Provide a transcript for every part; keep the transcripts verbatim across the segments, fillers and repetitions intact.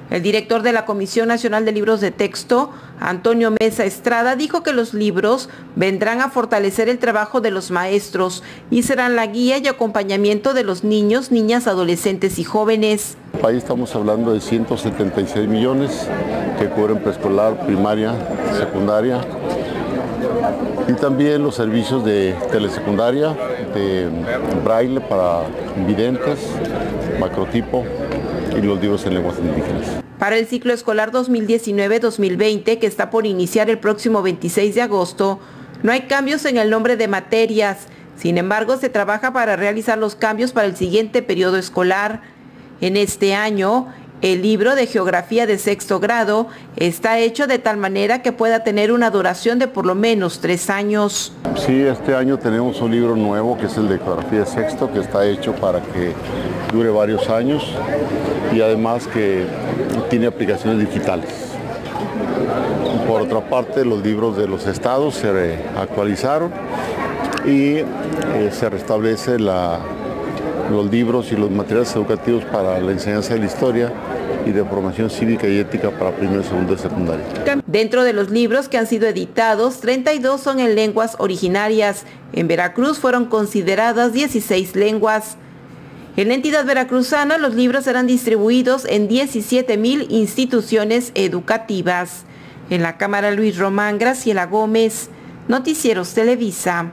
El director de la Comisión Nacional de Libros de Texto, Antonio Mesa Estrada, dijo que los libros vendrán a fortalecer el trabajo de los maestros y serán la guía y acompañamiento de los niños, niñas, adolescentes y jóvenes. Ahí estamos hablando de ciento setenta y seis millones que cubren preescolar, primaria, secundaria y también los servicios de telesecundaria, de braille para videntes, macrotipo y los libros en lenguas indígenas. Para el ciclo escolar dos mil diecinueve dos mil veinte, que está por iniciar el próximo veintiséis de agosto, no hay cambios en el nombre de materias. Sin embargo, se trabaja para realizar los cambios para el siguiente periodo escolar. En este año, el libro de geografía de sexto grado está hecho de tal manera que pueda tener una duración de por lo menos tres años. Sí, este año tenemos un libro nuevo que es el de geografía de sexto, que está hecho para que dure varios años y además que tiene aplicaciones digitales. Por otra parte, los libros de los estados se actualizaron y eh, se restablece la, los libros y los materiales educativos para la enseñanza de la historia y de formación cívica y ética para primero, segundo y secundaria. Dentro de los libros que han sido editados, treinta y dos son en lenguas originarias. En Veracruz fueron consideradas dieciséis lenguas. En la entidad veracruzana, los libros serán distribuidos en diecisiete mil instituciones educativas. En la Cámara Luis Román, Graciela Gómez, Noticieros Televisa.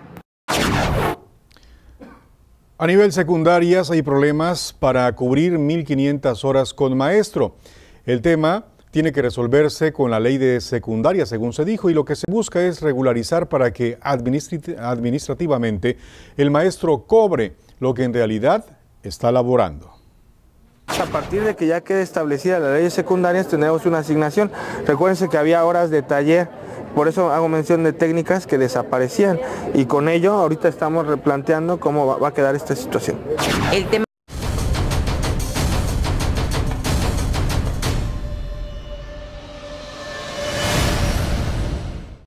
A nivel secundarias hay problemas para cubrir mil quinientas horas con maestro. El tema tiene que resolverse con la ley de secundaria, según se dijo, y lo que se busca es regularizar para que administrativamente el maestro cobre lo que en realidad está laborando. A partir de que ya quede establecida la ley de secundarias, tenemos una asignación. Recuérdense que había horas de taller, por eso hago mención de técnicas que desaparecían, y con ello ahorita estamos replanteando cómo va a quedar esta situación. El tema